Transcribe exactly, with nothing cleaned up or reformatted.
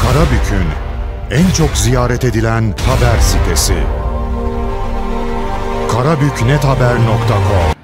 Karabük'ün en çok ziyaret edilen haber sitesi. karabük net haber nokta com